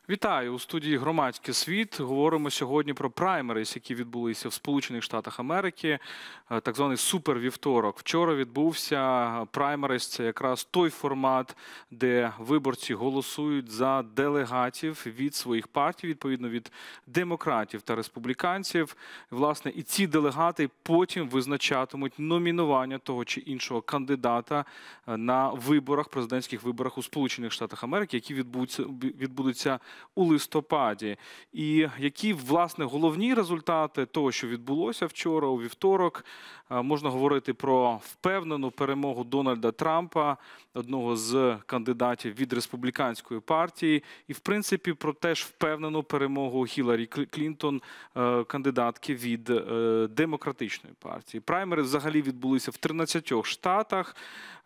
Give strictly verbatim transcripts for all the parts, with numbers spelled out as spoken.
Вітаю! У студії «Громадський світ». Говоримо сьогодні про праймерис, які відбулися в Сполучених Штатах Америки, так званий супервівторок. Вчора відбувся праймерис, це якраз той формат, де виборці голосують за делегатів від своїх партій, відповідно від демократів та республіканців. Власне, і ці делегати потім визначатимуть номінування того чи іншого кандидата на виборах, президентських виборах у Сполучених Штатах Америки, які відбудуться, відбудуться у листопаді. І які, власне, головні результати того, що відбулося вчора, у вівторок, можна говорити про впевнену перемогу Дональда Трампа, одного з кандидатів від республіканської партії, і, в принципі, про теж впевнену перемогу Хіларі Клінтон, кандидатки від демократичної партії. Праймери взагалі відбулися в тринадцятьох штатах.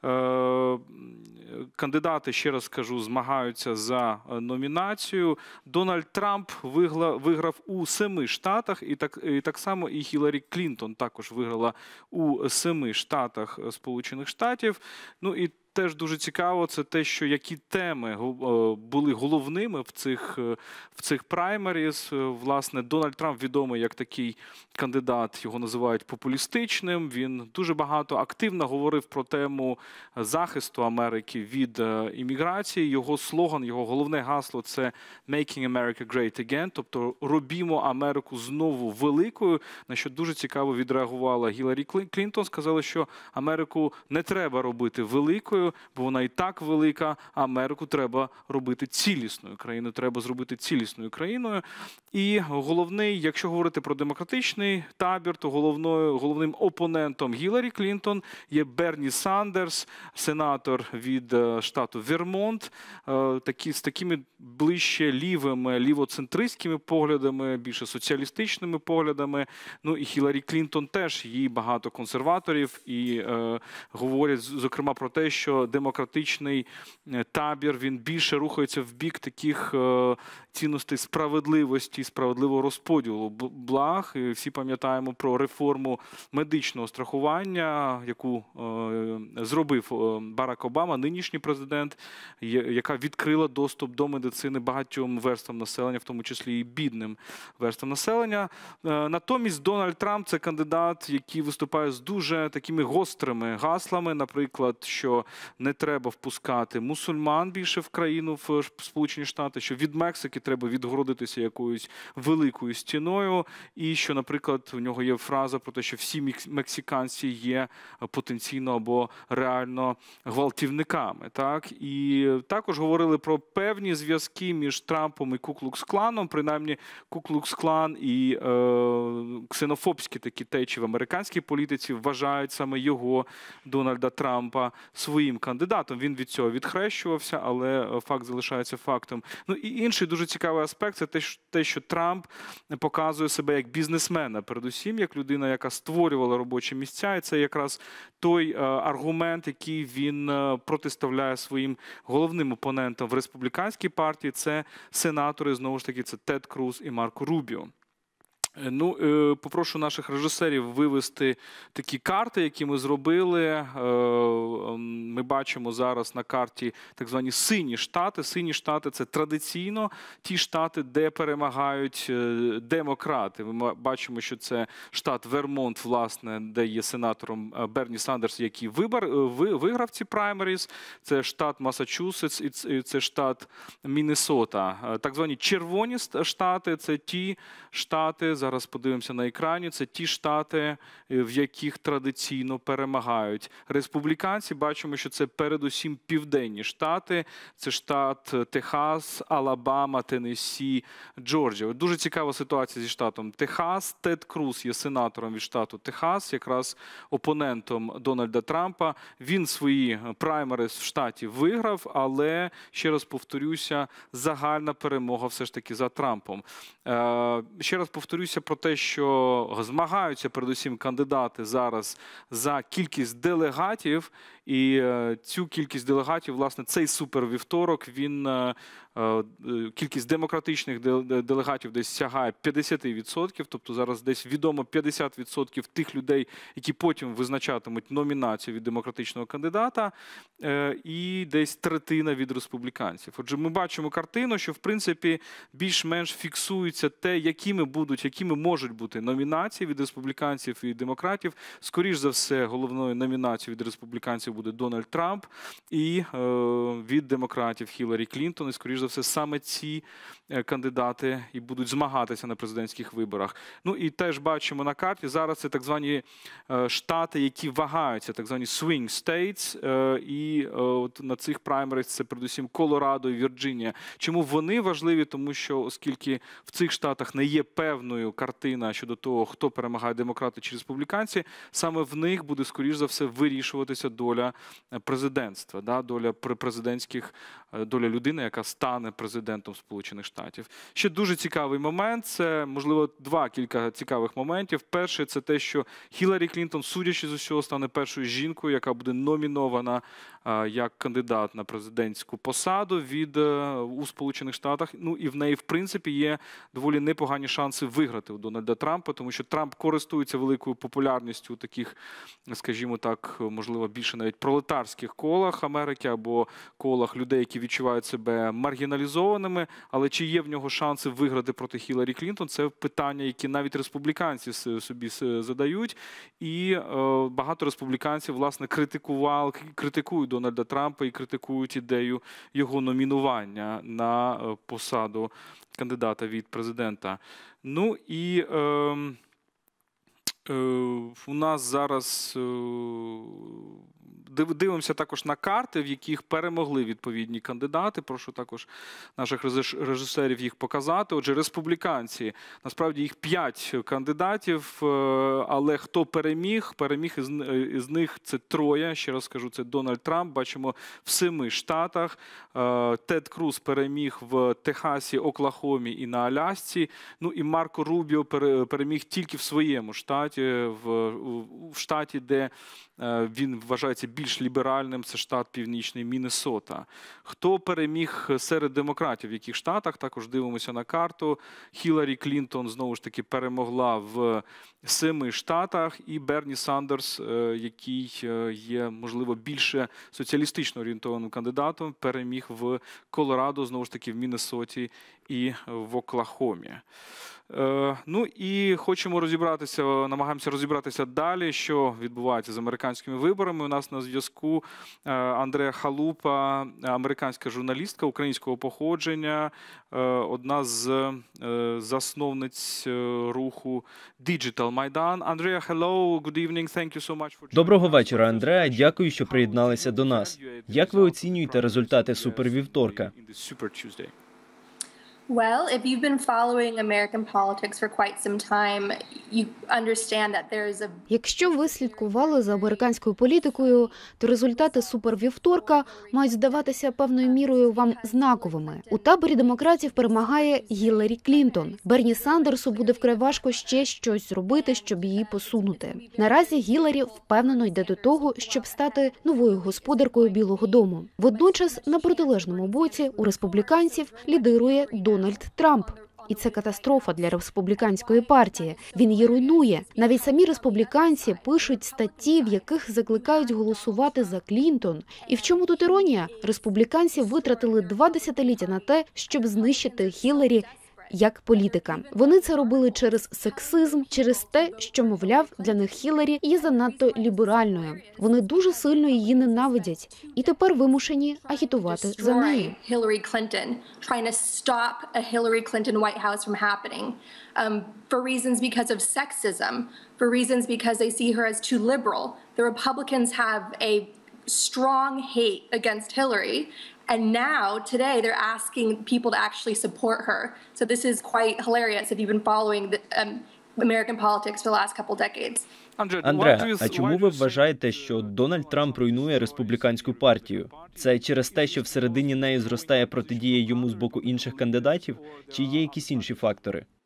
Кандидати, ще раз скажу, змагаються за номінацію. Дональд Трамп виграв у семи штатах, і так, і так само і Хіларі Клінтон також виграла у семи штатах Сполучених Штатів. Ну і теж дуже цікаво, це те, що які теми були головними в цих, в цих праймеріс. Власне, Дональд Трамп відомий як такий кандидат, його називають популістичним. Він дуже багато активно говорив про тему захисту Америки від імміграції. Його слоган, його головне гасло – це «Making America Great Again», тобто «Робімо Америку знову великою», на що дуже цікаво відреагувала Хіларі Клінтон. Сказали, що Америку не треба робити великою, бо вона і так велика, а Америку треба робити цілісною. Країну треба зробити цілісною країною. І головний, якщо говорити про демократичний табір, то головною, головним опонентом Хіларі Клінтон є Берні Сандерс, сенатор від штату Вермонт, такі, з такими ближче лівими, лівоцентристськими поглядами, більше соціалістичними поглядами. Ну і Хіларі Клінтон теж, їй багато консерваторів, і е, говорять, зокрема, про те, що демократичний табір, він більше рухається в бік таких е, цінностей справедливості, справедливого розподілу благ. І всі пам'ятаємо про реформу медичного страхування, яку е, зробив Барак Обама, нинішній президент, яка відкрила доступ до медицини багатьом верствам населення, в тому числі і бідним верствам населення. Е, натомість Дональд Трамп – це кандидат, який виступає з дуже такими гострими гаслами, наприклад, що не треба впускати мусульман більше в країну, в Сполучені Штати, що від Мексики треба відгородитися якоюсь великою стіною, і що, наприклад, у нього є фраза про те, що всі мексиканці є потенційно або реально гвалтівниками. Так? І також говорили про певні зв'язки між Трампом і Ку-Клукс-Кланом, принаймні Ку-Клукс-Клан і е, ксенофобські такі течії в американській політиці вважають саме його, Дональда Трампа, своїм кандидатом. Він від цього відхрещувався, але факт залишається фактом. Ну і інший дуже цікавий аспект – це те, що Трамп показує себе як бізнесмена, передусім, як людина, яка створювала робочі місця, і це якраз той аргумент, який він протиставляє своїм головним опонентам в республіканській партії, це сенатори, знову ж таки, це Тед Круз і Марко Рубіо. Ну, попрошу наших режисерів вивести такі карти, які ми зробили. Ми бачимо зараз на карті так звані сині штати. Сині штати – це традиційно ті штати, де перемагають демократи. Ми бачимо, що це штат Вермонт, власне, де є сенатором Берні Сандерс, який виграв ці праймеріс. Це штат Масачусетс і це штат Міннесота. Так звані червоні штати – це ті штати, зараз подивимося на екрані, це ті штати, в яких традиційно перемагають республіканці. Бачимо, що це передусім південні штати. Це штат Техас, Алабама, Теннессі, Джорджія. Дуже цікава ситуація зі штатом Техас. Тед Круз є сенатором від штату Техас, якраз опонентом Дональда Трампа. Він свої праймерис в штаті виграв, але, ще раз повторюся, загальна перемога все ж таки за Трампом. Ще раз повторюся, йдеться про те, що змагаються передусім кандидати зараз за кількість делегатів, і цю кількість делегатів, власне, цей супервівторок, він, кількість демократичних делегатів десь сягає п'ятдесят відсотків, тобто зараз десь відомо п'ятдесят відсотків тих людей, які потім визначатимуть номінацію від демократичного кандидата, і десь третина від республіканців. Отже, ми бачимо картину, що, в принципі, більш-менш фіксується те, якими будуть, якими можуть бути номінації від республіканців і демократів. Скоріш за все, головною номінацією від республіканців буде Дональд Трамп, і е, від демократів Хіларі Клінтон. І, скоріш за все, саме ці кандидати і будуть змагатися на президентських виборах. Ну і теж бачимо на карті, зараз це так звані е, штати, які вагаються, так звані swing states, е, і е, от на цих праймерах це передусім Колорадо і Вірджинія. Чому вони важливі? Тому що, оскільки в цих штатах не є певною картина щодо того, хто перемагає, демократи чи республіканці, саме в них буде, скоріш за все, вирішуватися доля президентства, да, доля президентських, доля людини, яка стане президентом Сполучених Штатів. Ще дуже цікавий момент, це, можливо, два кілька цікавих моментів. Перший – це те, що Хіларі Клінтон, судячи з усього, стане першою жінкою, яка буде номінована як кандидат на президентську посаду від, у Сполучених Штатах. Ну і в неї, в принципі, є доволі непогані шанси виграти у Дональда Трампа, тому що Трамп користується великою популярністю у таких, скажімо так, можливо, більше навіть пролетарських колах Америки або колах людей, які відчувають себе маргіналізованими. Але чи є в нього шанси виграти проти Хіларі Клінтон, це питання, які навіть республіканці собі задають. І е, багато республіканців, власне, критикували, критикують Дональда Трампа і критикують ідею його номінування на посаду кандидата від президента. Ну і е, е, у нас зараз е, дивимося також на карти, в яких перемогли відповідні кандидати. Прошу також наших режисерів їх показати. Отже, республіканці, насправді їх п'ять кандидатів, але хто переміг? Переміг із, із них це троє, ще раз скажу, це Дональд Трамп, бачимо в семи штатах. Тед Круз переміг в Техасі, Оклахомі і на Алясці. Ну і Марко Рубіо переміг тільки в своєму штаті, в, в штаті, де він вважається більш ліберальним, це штат Північний Міннесота. Хто переміг серед демократів в яких штатах? Також дивимося на карту. Хіларі Клінтон, знову ж таки, перемогла в семи штатах. І Берні Сандерс, який є, можливо, більше соціалістично орієнтованим кандидатом, переміг в Колорадо, знову ж таки, в Міннесоті і в Оклахомі. Ну і хочемо розібратися, намагаємося розібратися далі, що відбувається з американськими виборами. У нас на зв'язку Андреа Халупа, американська журналістка українського походження, одна з засновниць руху Digital Майдан. Андреа, hello, good evening, thank you so much for... Доброго вечора, Андреа. Дякую, що приєдналися до нас. Як ви оцінюєте результати супервівторка? Well, if you've been following American politics for quite some time, you understand that there is a... Якщо ви слідкували за американською політикою, то результати супервівторка мають здаватися певною мірою вам знаковими. У таборі демократів перемагає Гіларі Клінтон. Берні Сандерсу буде вкрай важко ще щось зробити, щоб її посунути. Наразі Гіларі впевнено йде до того, щоб стати новою господаркою Білого дому. Водночас, на протилежному боці у республіканців лідирує Дональд Трамп. І це катастрофа для республіканської партії. Він її руйнує. Навіть самі республіканці пишуть статті, в яких закликають голосувати за Клінтон. І в чому тут іронія? Республіканці витратили два десятиліття на те, щоб знищити Хіларі як політика. Вони це робили через сексизм, через те, що, мовляв, для них Хіларі є занадто ліберальною. Вони дуже сильно її ненавидять і тепер вимушені агітувати за неї. Hillary Clinton, trying to stop a Hillary Clinton White House from happening, um, for reasons because of sexism, for reasons because they see her as too liberal. The Republicans have a strong hate against Hillary. And now, today, they're asking people to actually support her. So this is quite hilarious if you've been following the, um, American politics for the last couple decades. Андреа, а чому ви вважаєте, що Дональд Трамп руйнує республіканську партію? Це через те, що всередині неї зростає протидія йому з боку інших кандидатів? Чи є якісь інші фактори?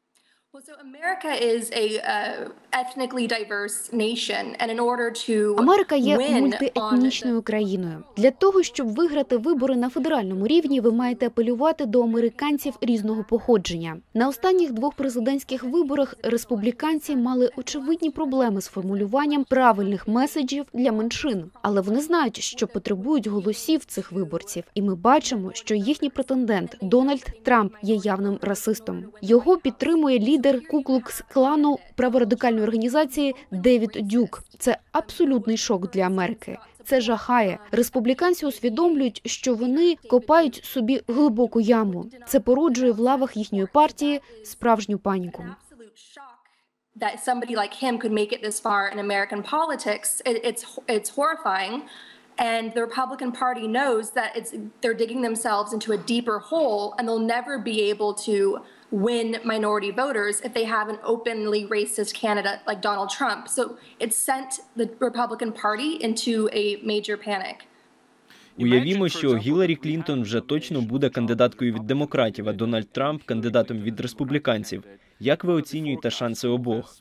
Америка є мультиетнічною країною. Для того, щоб виграти вибори на федеральному рівні, ви маєте апелювати до американців різного походження. На останніх двох президентських виборах республіканці мали очевидні проблеми з формулюванням правильних меседжів для меншин. Але вони знають, що потребують голосів цих виборців. І ми бачимо, що їхній претендент Дональд Трамп є явним расистом. Його підтримує лідер Ку-Клукс-Клану праворадикальної організації Девід Дюк. Це абсолютний шок для Америки. Це жахає. Республіканці усвідомлюють, що вони копають собі глибоку яму. Це породжує в лавах їхньої партії справжню паніку. That somebody like him could make it this far in American politics, it, it's it's horrifying, and the Republican Party knows that it's they're digging themselves into a deeper hole, and they'll never be able to win minority voters if they have an openly racist candidate like Donald Trump. So it sent the Republican Party into a major panic. Уявімо, що Гіларі Клінтон вже точно буде кандидаткою від демократів, а Дональд Трамп – кандидатом від республіканців. Як ви оцінюєте шанси обох?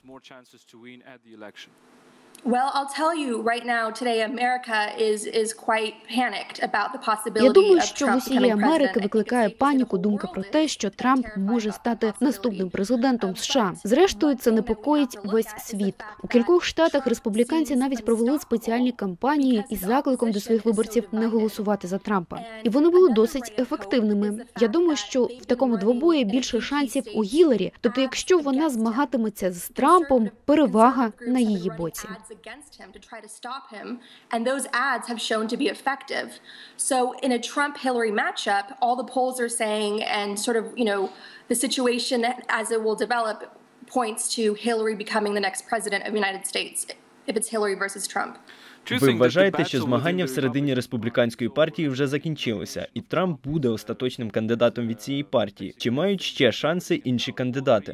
Well, I'll tell you right now, today America is is quite panicked about the possibility Я думаю, of що в Trump усієї becoming Америки president. викликає паніку думка про те, що Трамп може стати наступним президентом США. Зрештою, це непокоїть весь світ. У кількох штатах республіканці навіть провели спеціальні кампанії із закликом до своїх виборців не голосувати за Трампа. І вони були досить ефективними. Я думаю, що в такому двобої більше шансів у Гіларі. Тобто, якщо вона змагатиметься з Трампом, перевага на її боці. Against him to try to stop him, and those ads have shown to be effective. So in a Trump-Hillary matchup, all the polls are saying, and sort of, you know, the situation as it will develop points to Hillary becoming the next president of the United States, if it's Hillary versus Trump. Ви вважаєте, що змагання всередині республіканської партії вже закінчилося, і Трамп буде остаточним кандидатом від цієї партії? Чи мають ще шанси інші кандидати?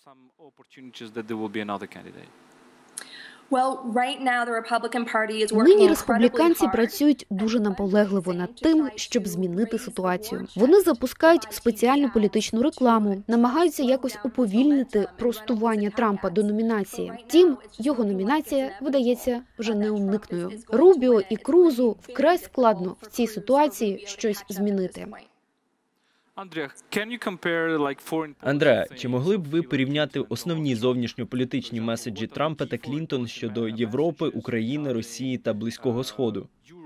Нині республіканці працюють дуже наполегливо над тим, щоб змінити ситуацію. Вони запускають спеціальну політичну рекламу, намагаються якось уповільнити просування Трампа до номінації. Втім, його номінація видається вже неуникною. Рубіо і Крузу вкрай складно в цій ситуації щось змінити. Андреа, чи могли б ви порівняти основні зовнішньополітичні меседжі Трампа та Клінтон щодо Європи, України, Росії та Близького Сходу?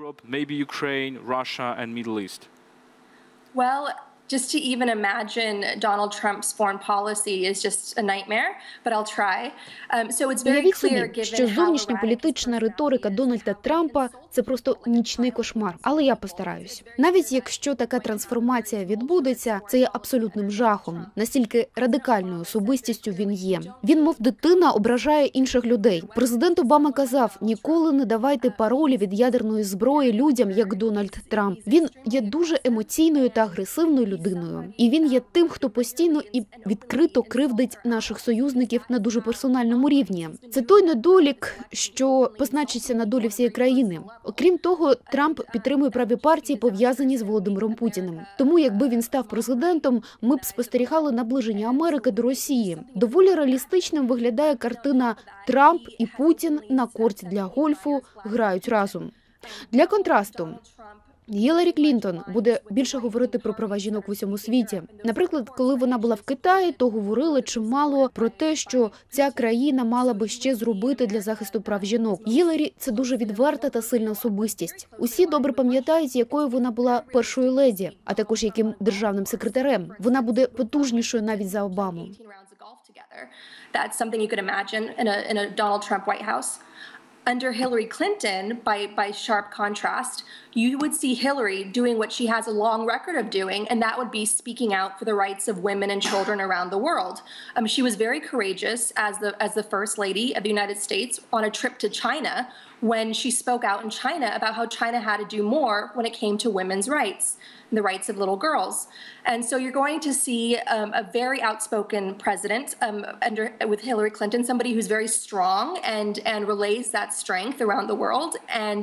Well, just to even imagine Donald Trump's foreign policy is just a nightmare, but I'll try. Um, so it's very Уявіть clear, собі, given що how зовнішньополітична риторика Дональда Трампа – це просто нічний кошмар. Але я постараюсь. Навіть якщо така трансформація відбудеться, це є абсолютним жахом. Настільки радикальною особистістю він є. Він, мов дитина, ображає інших людей. Президент Обама казав, ніколи не давайте паролі від ядерної зброї людям, як Дональд Трамп. Він є дуже емоційною та агресивною людиною. І він є тим, хто постійно і відкрито кривдить наших союзників на дуже персональному рівні. Це той недолік, що позначиться на долі всієї країни. Окрім того, Трамп підтримує праві партії, пов'язані з Володимиром Путіним. Тому, якби він став президентом, ми б спостерігали наближення Америки до Росії. Доволі реалістичним виглядає картина «Трамп і Путін на корті для гольфу грають разом». Для контрасту, Гіларі Клінтон буде більше говорити про права жінок в усьому світі. Наприклад, коли вона була в Китаї, то говорили чимало про те, що ця країна мала би ще зробити для захисту прав жінок. Гіларі – це дуже відверта та сильна особистість. Усі добре пам'ятають, якою вона була першою леді, а також яким державним секретарем. Вона буде потужнішою навіть за Обаму. That's something you could imagine in a in a Donald Trump White House. Under Hillary Clinton, by, by sharp contrast, you would see Hillary doing what she has a long record of doing, and that would be speaking out for the rights of women and children around the world. Um, she was very courageous as the, as the First Lady of the United States on a trip to China when she spoke out in China about how China had to do more when it came to women's rights and the rights of little girls. And so you're going to see um, a very outspoken president um, under, with Hillary Clinton, somebody who's very strong and, and relays that strength around the world. And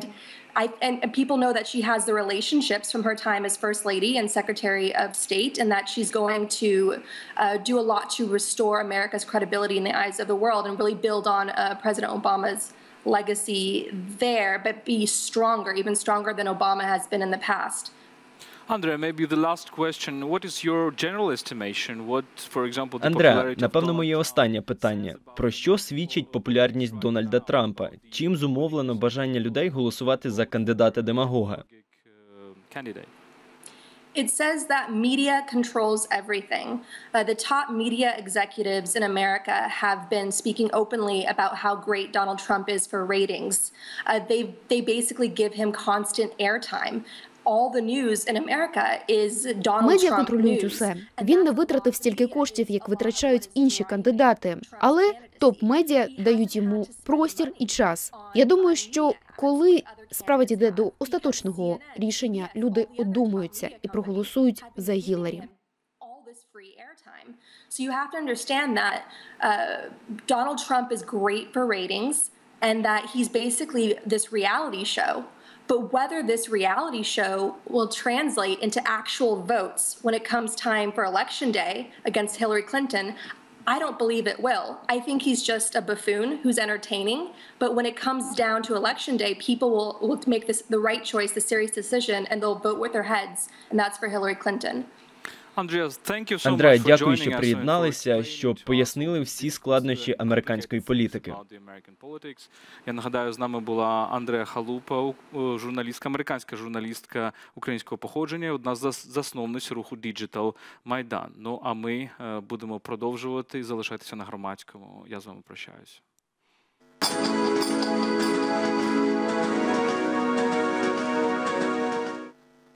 I, and, and people know that she has the relationships from her time as First Lady and Secretary of State, and that she's going to uh, do a lot to restore America's credibility in the eyes of the world and really build on uh, President Obama's legacy there, but be stronger, even stronger than Obama has been in the past. Andrea, maybe the last question. What is your general estimation? What, for example, the Андреа, popularity of напевно, Donald моє Trump? останнє питання. Про що свідчить популярність Дональда Трампа? Чим зумовлено бажання людей голосувати за кандидата-демагога? Uh, candidate. It says that media controls everything. Uh, the top media executives in America have been speaking openly about how great Donald Trump is for ratings. Uh, they they basically give him constant airtime. All the news in America is Donald Медіа Trump контролюють news. усе. Він не витратив стільки коштів, як витрачають інші кандидати. Але топ-медіа дають йому простір і час. Я думаю, що коли справа дійде до остаточного рішення, люди одумаються і проголосують за Гілларі. All this free airtime. So you have to understand that uh, Donald Trump is great for ratings and that he's basically this reality show. But whether this reality show will translate into actual votes when it comes time for election day against Hillary Clinton, I don't believe it will. I think he's just a buffoon who's entertaining. But when it comes down to election day, people will, will make this the right choice, the serious decision, and they'll vote with their heads, and that's for Hillary Clinton. Андреа, дякую, що приєдналися, що пояснили всі складнощі американської політики. Я нагадаю, з нами була Андреа Халупа, журналістка, американська журналістка українського походження, одна з засновниць руху Digital Майдан. Ну, а ми будемо продовжувати залишатися на Громадському. Я з вами прощаюся.